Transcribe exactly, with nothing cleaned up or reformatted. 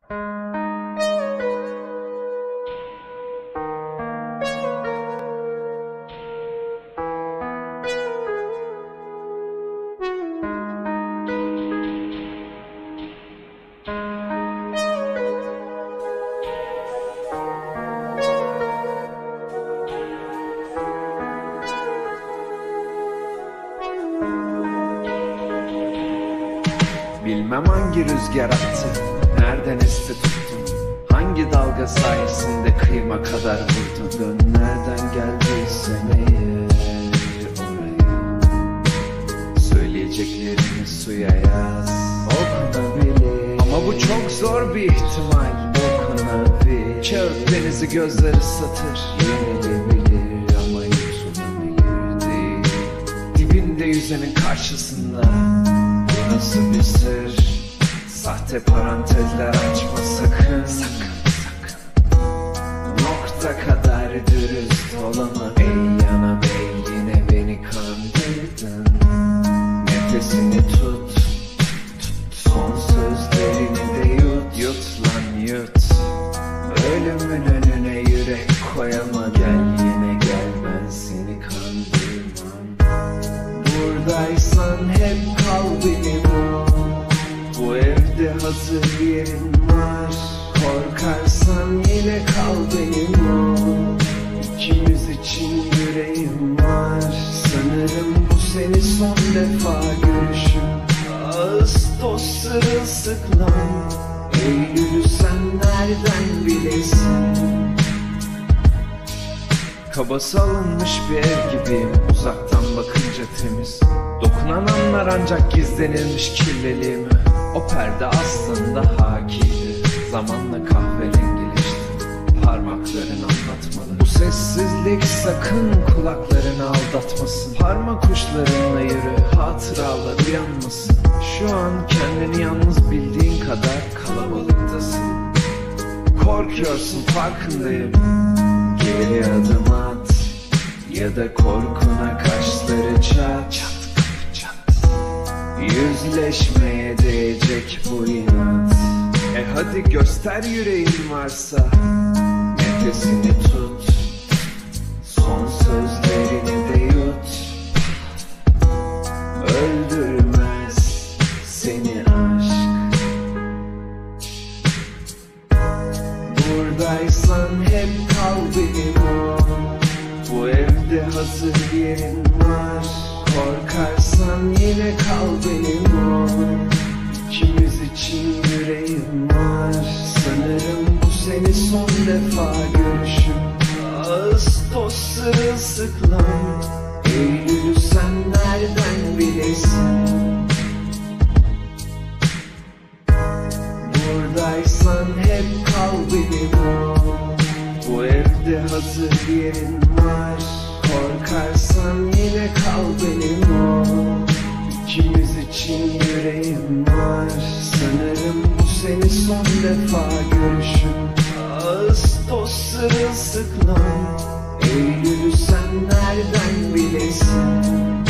Bilmem hangi rüzgar attı, nereden esti tuttun, hangi dalga sayesinde kıyma kadar vurdun. Dön nereden geldiysen eğer oraya, söyleyeceklerini suya yaz, okunabilir. Ama bu çok zor bir ihtimal, okunabilir. Kağıt denizi gözler ıslatır, yenilebilir ama yutulabilir değil. Dibinde yüzenin karşısında nasıl bir sır? Sahte parantezler açma sakın. Sakın sakın. Nokta kadar dürüst olama. Ey yanam ey, yine beni kandırdın. Nefesini tut, tut. Son sözlerini de yut. Yut lan yut. Ölümün önüne yürek koyama. Gel yine gel, ben seni kandırmam. Buradaysan hep kal benim ol. Bu evde hazır yerin var. Korkarsan yine kal benim ol. İkimiz için yüreğim var. Sanırım bu seni son defa görüşüm. Ağustos sırılsıklam, Eylül'ü sen nereden bilesin? Kaba salınmış bir ev gibiyim, uzaktan bakınca temiz. Dokunan anlar ancak gizlenilmiş kirliliğimi. O perde aslında hakiydi, zamanla kahverengileşti. Parmakların anlatmalı. Bu sessizlik sakın kulaklarını aldatmasın. Parmak uçlarınla yürü, hatıralar uyanmasın. Şu an kendini yalnız bildiğin kadar kalabalıktasın. Korkuyorsun, farkındayım. Geri adım at, ya da korkuna kaşları çat. Çat kapı çat. Yüzleşmeye değecek bu inat. E hadi göster yüreğin varsa. Nefesini tut, son sözlerini de yut. Öldürmez seni aşk. Buradaysan hep kal benim ol. Bu evde hazır yerin var. Korkarsan yine kal benim ol. İkimiz için yüreğim var. Sanırım bu seni son defa görüşüm. Ağustos sırılsıklam, Eylül'ü sen nereden bilesin? Buradaysan hep kal benim ol. Bu evde hazır yerin var. Korkarsan yine kal benim ol. İkimiz için yüreğim var. Sanırım bu seni son defa görüşüm. Ağustos sırılsıklam, Eylül'ü sen nereden bilesin?